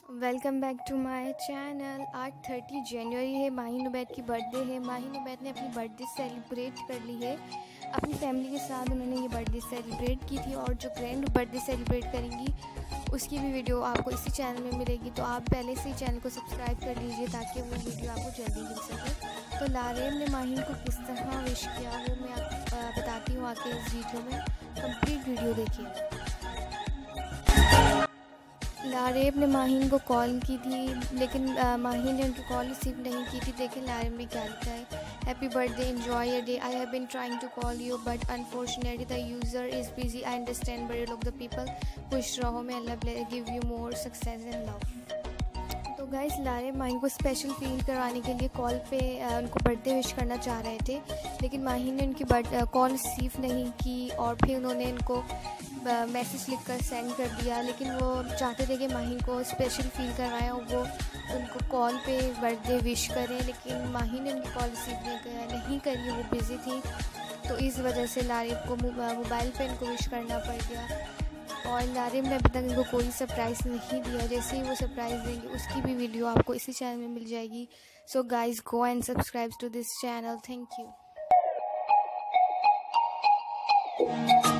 Welcome back to my channel. आज 30 जनवरी है, माहिन उबैद की बर्थडे है। माहिन उबैद ने अपनी बर्थडे सेलिब्रेट कर ली है। अपनी फैमिली के साथ उन्होंने ये बर्थडे सेलिब्रेट की थी और जो ग्रैंड बर्थडे सेलिब्रेट करेंगी उसकी भी वीडियो आपको इसी चैनल में मिलेगी। तो आप पहले से ही चैनल को सब्सक्राइब कर लीजिए ताकि वो वीडियो आपको जल्दी मिल सके। तो लारेब ने माहिन को किस तरह विश किया वो मैं बताती हूँ आके इस वीडियो में। कंप्लीट वीडियो देखिए। लारेब ने माहिन को कॉल की थी लेकिन माहिन ने उनकी कॉल रिसीव नहीं की थी। देखें लारेब ने क्या लिखा है। Happy birthday, enjoy your day. I have been trying to call you but unfortunately the user is busy. I understand but you look the people. खुश रहो, may Allah give you more success and love. तो guys Lareb Mahin को special feel करवाने के लिए call पे उनको birthday wish करना चाह रहे थे, लेकिन माहिन ने उनकी कॉल रिसीव नहीं की और फिर उन्होंने उनको मैसेज लिखकर सेंड कर दिया। लेकिन वो चाहते थे कि माहिन को स्पेशल फील करवाएं और वो उनको कॉल पे बर्थडे विश करें, लेकिन माहिन ने उनकी कॉल रिसीव नहीं करी, वो बिज़ी थी। तो इस वजह से लारेब को मोबाइल पे उनको विश करना पड़ गया और लारेब ने अभी तक इनको कोई सरप्राइज़ नहीं दिया। जैसे ही वो सरप्राइज़ देंगे उसकी भी वीडियो आपको इसी चैनल में मिल जाएगी। So guys go and subscribe to this channel. Thank you.